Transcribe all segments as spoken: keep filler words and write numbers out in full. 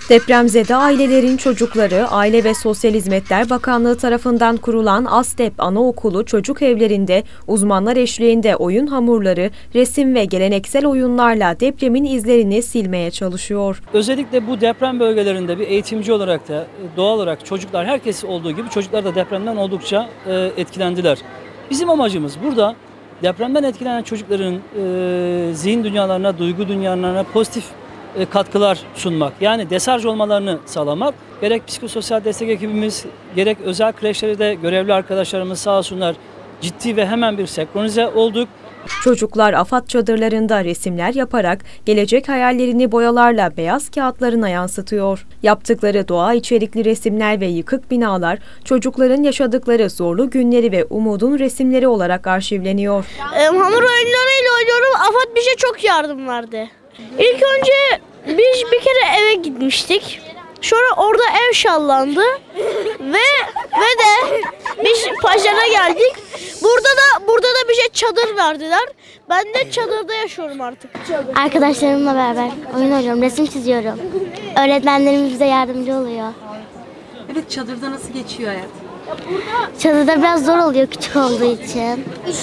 Depremzede ailelerin çocukları Aile ve Sosyal Hizmetler Bakanlığı tarafından kurulan ASDEP Anaokulu çocuk evlerinde uzmanlar eşliğinde oyun hamurları, resim ve geleneksel oyunlarla depremin izlerini silmeye çalışıyor. Özellikle bu deprem bölgelerinde bir eğitimci olarak da doğal olarak çocuklar, herkes olduğu gibi çocuklar da depremden oldukça etkilendiler. Bizim amacımız burada depremden etkilenen çocukların zihin dünyalarına, duygu dünyalarına pozitif katkılar sunmak, yani deşarj olmalarını sağlamak. Gerek psikososyal destek ekibimiz, gerek özel kreşlerde görevli arkadaşlarımız sağ olsunlar ciddi ve hemen bir senkronize olduk. Çocuklar AFAD çadırlarında resimler yaparak gelecek hayallerini boyalarla beyaz kağıtlarına yansıtıyor. Yaptıkları doğa içerikli resimler ve yıkık binalar çocukların yaşadıkları zorlu günleri ve umudun resimleri olarak arşivleniyor. E, hamur oyunlarıyla oynuyorum. AFAD bize çok yardım verdi. İlk önce biz bir kere eve gitmiştik. Sonra orada ev şallandı ve ve de biz pazara geldik. Burada da burada da bize çadır verdiler. Ben de çadırda yaşıyorum artık. Arkadaşlarımla beraber oyun oynuyorum, resim çiziyorum. Öğretmenlerimiz bize yardımcı oluyor. Evet, çadırda nasıl geçiyor hayat? Çadırda biraz zor oluyor küçük olduğu için.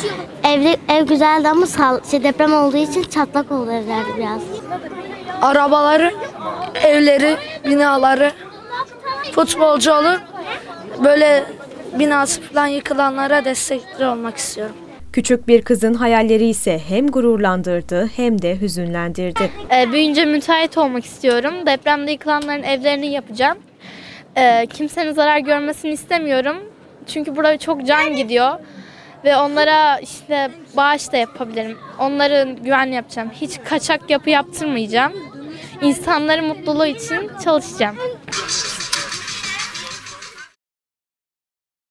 Ev, ev güzeldi ama sal, şey, deprem olduğu için çatlak oldu evler biraz. Arabaları, evleri, binaları, futbolcu olup böyle binası falan yıkılanlara destekçi olmak istiyorum. Küçük bir kızın hayalleri ise hem gururlandırdı hem de hüzünlendirdi. E, büyüyünce müteahhit olmak istiyorum. Depremde yıkılanların evlerini yapacağım. E, kimsenin zarar görmesini istemiyorum. Çünkü burada çok can gidiyor. Ve onlara işte bağış da yapabilirim. Onların güvenli yapacağım. Hiç kaçak yapı yaptırmayacağım. İnsanların mutluluğu için çalışacağım.